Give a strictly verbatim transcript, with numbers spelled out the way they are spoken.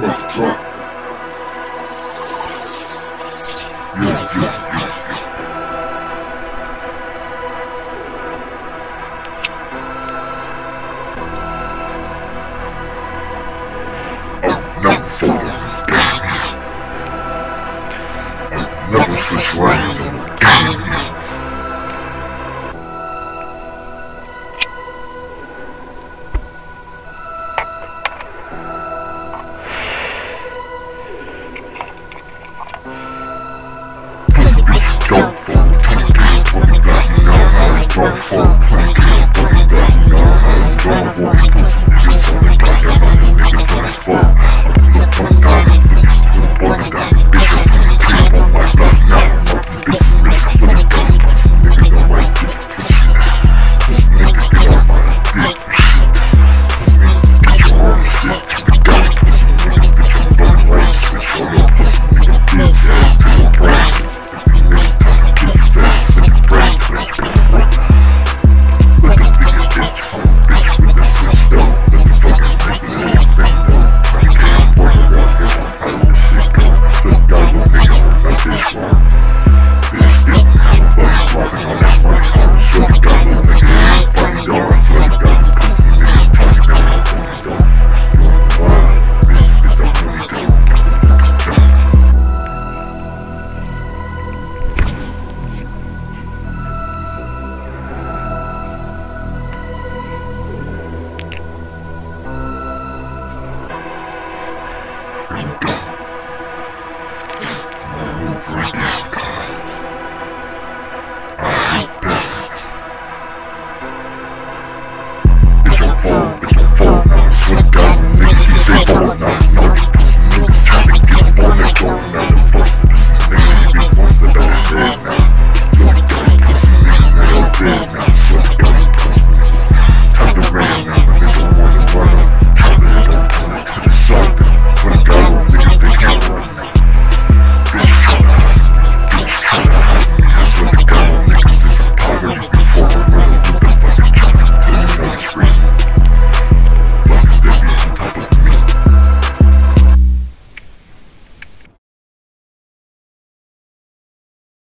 about to drop. Yeah, yeah, yeah. Never fall down. Never switch lanes on the game. Don't fall, can't get it, put it back, you know how it don't fall, can't get it, put it back, you know how it don't fall, pussy niggas on the back, and all you niggas gonna fall. Look on down, put the button down, bitch, I'm putting cream on my back now, I'm up to bitch, bitch, put it down, pussy nigga don't like this pussy, pussy nigga get out my dick, pussy nigga get your own shit to be done, pussy nigga get your bum right, switch all your pussy nigga bitch, ass to your brain. Go.